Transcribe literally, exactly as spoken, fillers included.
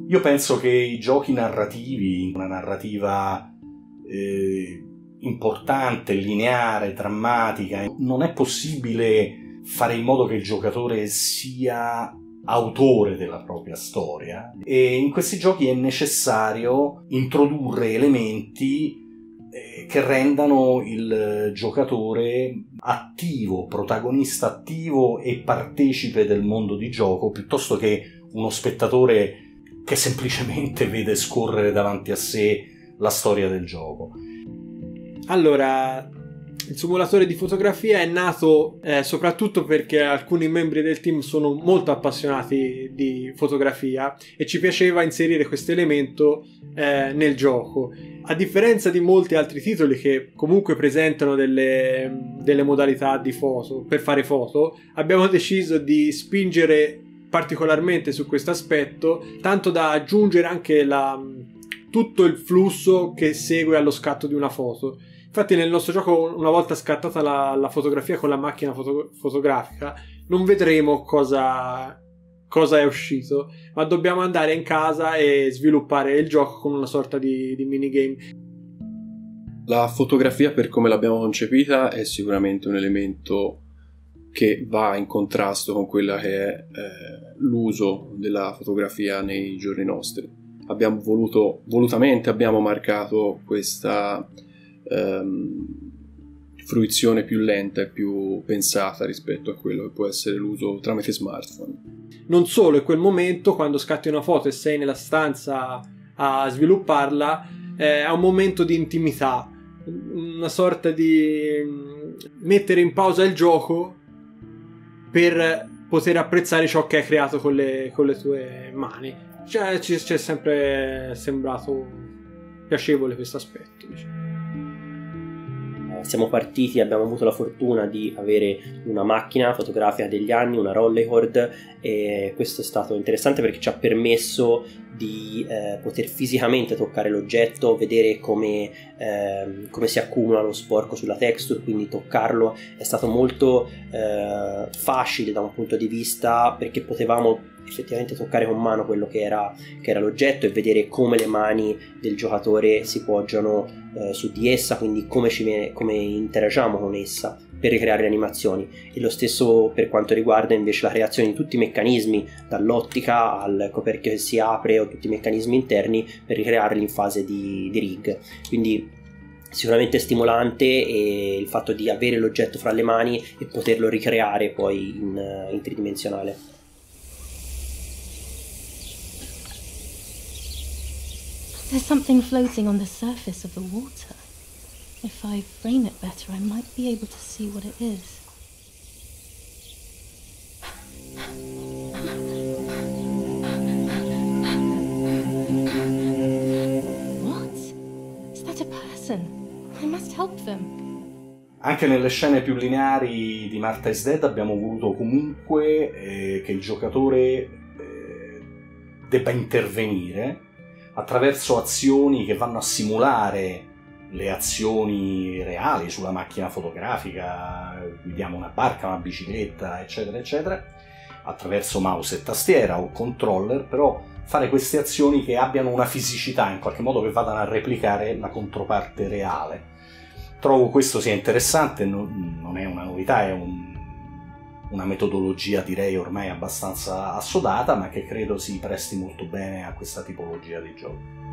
Io penso che i giochi narrativi, una narrativa eh, importante, lineare, drammatica, non è possibile fare in modo che il giocatore sia autore della propria storia, e in questi giochi è necessario introdurre elementi eh, che rendano il giocatore attivo, protagonista attivo e partecipe del mondo di gioco, piuttosto che uno spettatore che semplicemente vede scorrere davanti a sé la storia del gioco. Allora, il simulatore di fotografia è nato eh, soprattutto perché alcuni membri del team sono molto appassionati di fotografia e ci piaceva inserire questo elemento eh, nel gioco. A differenza di molti altri titoli che comunque presentano delle, delle modalità di foto per fare foto, abbiamo deciso di spingere particolarmente su questo aspetto, tanto da aggiungere anche la, tutto il flusso che segue allo scatto di una foto. Infatti nel nostro gioco, una volta scattata la, la fotografia con la macchina foto, fotografica, non vedremo cosa, cosa è uscito, ma dobbiamo andare in casa e sviluppare il gioco con una sorta di, di minigame. La fotografia, per come l'abbiamo concepita, è sicuramente un elemento che va in contrasto con quella che è eh, l'uso della fotografia nei giorni nostri. Abbiamo voluto, volutamente abbiamo marcato questa ehm, fruizione più lenta e più pensata rispetto a quello che può essere l'uso tramite smartphone. Non solo, in quel momento, quando scatti una foto e sei nella stanza a svilupparla, eh, è un momento di intimità, una sorta di mettere in pausa il gioco per poter apprezzare ciò che hai creato con le, con le tue mani. Cioè, ci, ci è sempre sembrato piacevole questo aspetto, diciamo. Siamo partiti, abbiamo avuto la fortuna di avere una macchina fotografica degli anni, una Rolleicord, e questo è stato interessante perché ci ha permesso di eh, poter fisicamente toccare l'oggetto, vedere come, eh, come si accumula lo sporco sulla texture, quindi toccarlo è stato molto eh, facile da un punto di vista, perché potevamo effettivamente toccare con mano quello che era, che era l'oggetto e vedere come le mani del giocatore si poggiano eh, su di essa, quindi come, ci viene, come interagiamo con essa per ricreare le animazioni. E lo stesso per quanto riguarda invece la creazione di tutti i meccanismi, dall'ottica al coperchio che si apre o tutti i meccanismi interni per ricrearli in fase di, di rig. Quindi sicuramente stimolante, e il fatto di avere l'oggetto fra le mani e poterlo ricreare poi in, in tridimensionale. There's something floating on the surface of the water. If I frame it better, I might be able to see what it is. What? Is that a person? I must help them. Anche nelle scene più lineari di Martha is Dead abbiamo voluto comunque eh, che il giocatore eh, debba intervenire attraverso azioni che vanno a simulare le azioni reali sulla macchina fotografica, guidiamo una barca, una bicicletta, eccetera, eccetera, attraverso mouse e tastiera o controller, però fare queste azioni che abbiano una fisicità, in qualche modo che vadano a replicare la controparte reale. Trovo questo sia interessante, non, non è una novità, è un, una metodologia direi ormai abbastanza assodata, ma che credo si presti molto bene a questa tipologia di gioco.